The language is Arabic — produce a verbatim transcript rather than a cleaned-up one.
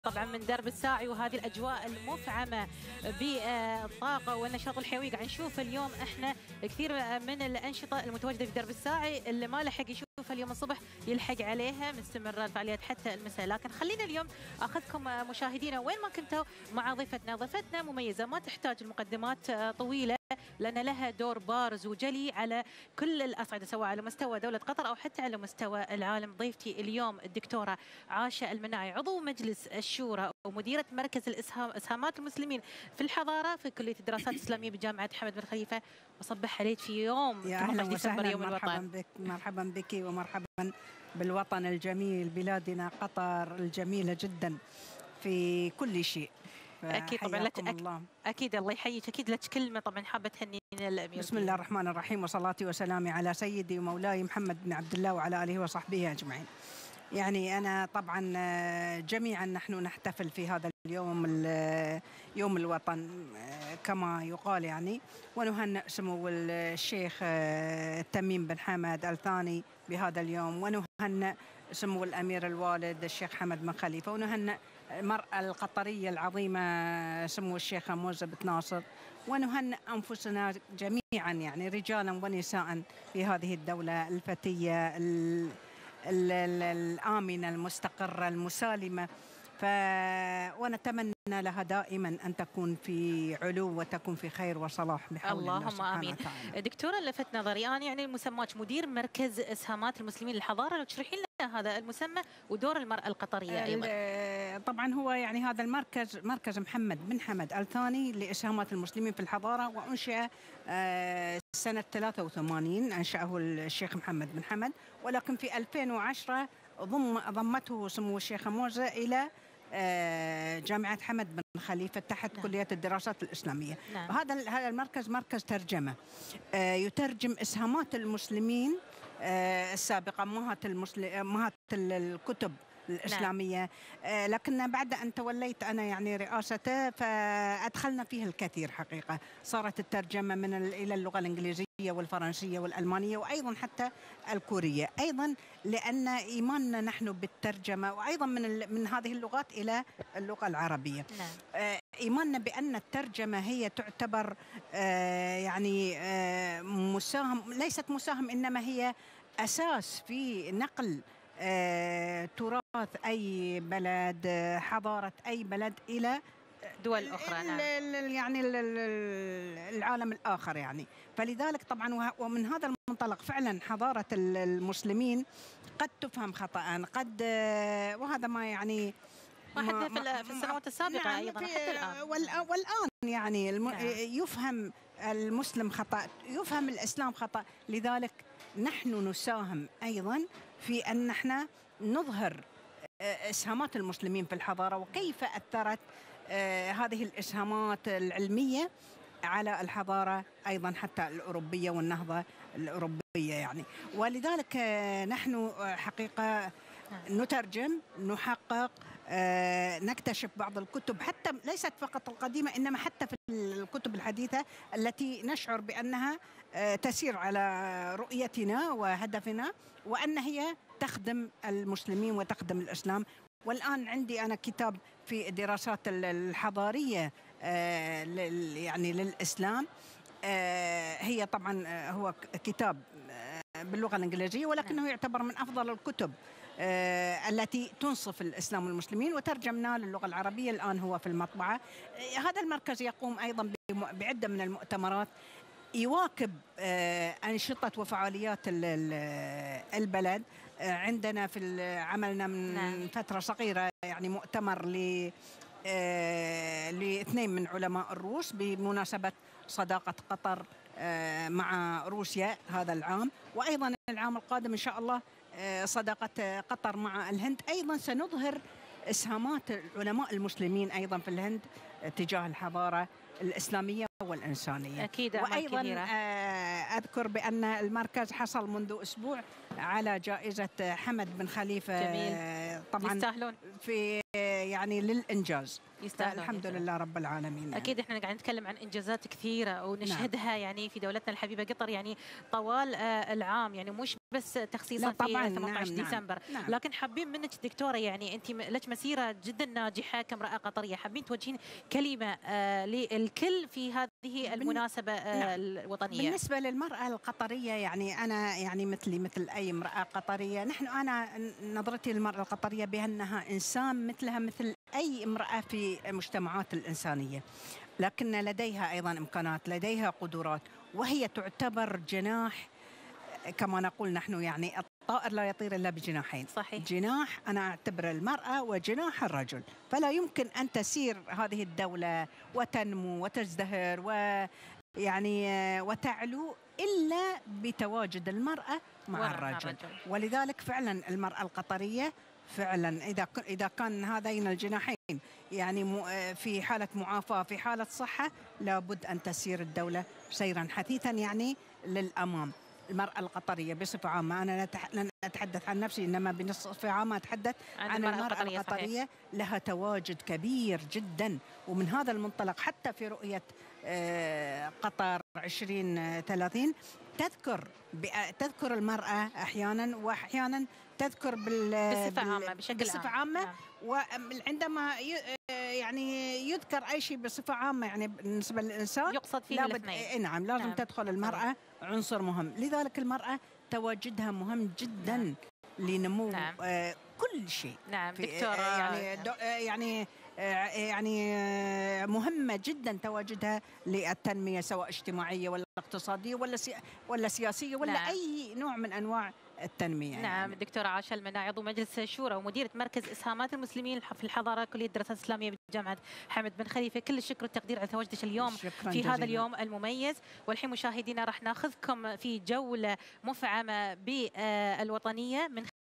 طبعا من درب الساعي وهذه الاجواء المفعمه بالطاقه والنشاط الحيوي. قاعد نشوف اليوم احنا كثير من الانشطه المتواجده في درب الساعي، اللي ما لحق يشوفها اليوم الصبح يلحق عليها، مستمره الفعاليات حتى المساء. لكن خلينا اليوم اخذكم مشاهدينا وين ما كنتوا مع ضيفتنا. ضيفتنا مميزه ما تحتاج المقدمات طويله، لأن لها دور بارز وجلي على كل الأصعدة، سواء على مستوى دولة قطر أو حتى على مستوى العالم. ضيفتي اليوم الدكتورة عاشة المناعي، عضو مجلس الشورى ومديرة مركز الإسهام إسهامات المسلمين في الحضارة في كلية الدراسات الإسلامية بجامعة حمد بن خليفة. وصبح عليك في يوم يا أهلا ديسمبر يوم مرحبا الوطن. بك مرحبا بك ومرحبا بالوطن الجميل، بلادنا قطر الجميلة جدا في كل شيء. أكيد طبعا لك الله. أكيد الله يحييك. أكيد لك كلمة طبعا حابة تهنينا الأمير. بسم الله الرحمن الرحيم، وصلاتي وسلامي على سيدي ومولاي محمد بن عبد الله وعلى آله وصحبه أجمعين. يعني أنا طبعا جميعا نحن نحتفل في هذا اليوم يوم الوطن كما يقال يعني، ونهنئ سمو الشيخ تميم بن حمد آل ثاني بهذا اليوم، ونهنئ سمو الأمير الوالد الشيخ حمد بن خليفة، ونهنئ المرأة القطرية العظيمة سمو الشيخة موزة بنت ناصر، ونهنئ أنفسنا جميعا يعني رجالا ونساء في هذه الدولة الفتية الآمنة المستقرة المسالمة. ف... ونتمنى لها دائما أن تكون في علو وتكون في خير وصلاح بحول الله اللهم آمين. وتعالى. دكتورة لفت نظري أنا يعني مسماك مدير مركز إسهامات المسلمين للحضارة، لو تشرحين لنا هذا المسمى ودور المرأة القطرية أيضا. طبعا هو يعني هذا المركز مركز محمد بن حمد آل ثاني لإسهامات المسلمين في الحضارة، وأنشئ سنة ثلاثة وثمانين، أنشأه الشيخ محمد بن حمد، ولكن في ألفين وعشرة ضم ضمته سمو الشيخة موزة إلى جامعة حمد بن خليفة تحت نعم. كلية الدراسات الإسلامية. نعم. هذا هذا المركز مركز ترجمة، يترجم إسهامات المسلمين السابقة، أمهات المسلم أمهات الكتب الإسلامية. نعم. لكن بعد أن توليت أنا يعني رئاسته فأدخلنا فيه الكثير حقيقة. صارت الترجمة من إلى اللغة الإنجليزية والفرنسية والألمانية وأيضا حتى الكورية، أيضا لأن إيماننا نحن بالترجمة، وأيضا من من هذه اللغات إلى اللغة العربية. نعم. إيماننا بأن الترجمة هي تعتبر يعني مساهم، ليست مساهم إنما هي أساس في نقل آه، تراث أي بلد، حضارة أي بلد إلى دول أخرى. نعم. يعني العالم الآخر يعني. فلذلك طبعا ومن هذا المنطلق فعلا حضارة المسلمين قد تفهم خطأ، قد وهذا ما يعني ما حدث في السنوات السابقة. نعم. أيضا حتى الآن. والآن يعني الم... نعم. يفهم المسلم خطأ، يفهم الإسلام خطأ. لذلك نحن نساهم أيضا في أن نحن نظهر إسهامات المسلمين في الحضارة، وكيف أثرت هذه الإسهامات العلمية على الحضارة أيضا حتى الأوروبية والنهضة الأوروبية يعني. ولذلك نحن حقيقة نترجم، نحقق، نكتشف بعض الكتب حتى ليست فقط القديمة إنما حتى في الكتب الحديثة التي نشعر بأنها تسير على رؤيتنا وهدفنا، وأن هي تخدم المسلمين وتخدم الإسلام. والآن عندي أنا كتاب في الدراسات الحضارية يعني للإسلام، هي طبعا هو كتاب باللغة الإنجليزية، ولكنه يعتبر من أفضل الكتب التي تنصف الإسلام والمسلمين، وترجمناه للغة العربية. الآن هو في المطبعة. هذا المركز يقوم أيضا بعدة من المؤتمرات، يواكب أنشطة وفعاليات البلد. عندنا في عملنا من نعم. فترة صغيرة يعني مؤتمر ل لاثنين من علماء الروس بمناسبة صداقة قطر مع روسيا هذا العام، وأيضا العام القادم إن شاء الله صداقة قطر مع الهند. أيضا سنظهر إسهامات العلماء المسلمين أيضا في الهند تجاه الحضارة الإسلامية والإنسانية. أكيد. وأيضا أذكر بأن المركز حصل منذ أسبوع على جائزة حمد بن خليفة. جميل. طبعا يستاهلون في يعني للإنجاز. الحمد لله رب العالمين. يعني. اكيد احنا قاعد نتكلم عن انجازات كثيره ونشهدها نعم. يعني في دولتنا الحبيبه قطر يعني طوال العام، يعني مش بس تخصيصا في ثمانية عشر نعم ديسمبر نعم. لكن حابين منك دكتوره، يعني انت لك مسيره جدا ناجحه كامراه قطريه، حابين توجهين كلمه للكل في هذه المناسبه نعم. الوطنيه. بالنسبه للمراه القطريه يعني انا يعني مثلي مثل اي امراه قطريه، نحن انا نظرتي للمراه القطريه بانها انسان مثلها مثل اي امراه في المجتمعات الانسانيه، لكن لديها ايضا امكانات، لديها قدرات، وهي تعتبر جناح كما نقول نحن، يعني الطائر لا يطير الا بجناحين. صحيح. جناح انا اعتبر المراه وجناح الرجل، فلا يمكن ان تسير هذه الدوله وتنمو وتزدهر ويعني وتعلو الا بتواجد المراه مع الرجل. الرجل ولذلك فعلا المراه القطريه فعلا اذا اذا كان هذين الجناحين يعني في حاله معافاه في حاله صحه، لابد ان تسير الدوله سيرا حثيثا يعني للامام. المرأة القطرية بصفة عامة، أنا لن أتحدث عن نفسي إنما بصفة عامة أتحدث عن, عن المرأة القطرية, القطرية لها تواجد كبير جدا، ومن هذا المنطلق حتى في رؤية قطر عشرين ثلاثين تذكر تذكر المرأة أحيانا، وأحيانا تذكر بصفة عامة بشكل بصفة عامة نعم. وعندما يعني يذكر أي شيء بصفة عامة يعني بالنسبة للإنسان يقصد فيه الاثنين. نعم لازم نعم. تدخل المرأة عنصر مهم، لذلك المرأة تواجدها مهم جدا نعم. لنمو نعم. آه كل شيء. نعم دكتورة يعني نعم. يعني يعني مهمة جدا تواجدها للتنمية سواء اجتماعية ولا اقتصادية ولا ولا سياسية ولا نعم. أي نوع من أنواع التنمية. نعم يعني. الدكتورة عاشة المناع عضو مجلس الشورى ومديرة مركز إسهامات المسلمين في الحضارة كلية الدراسات الإسلامية بجامعة حمد بن خليفة، كل الشكر والتقدير على تواجدك اليوم في جزيلا. هذا اليوم المميز. والحين مشاهدينا راح ناخذكم في جولة مفعمة بالوطنية من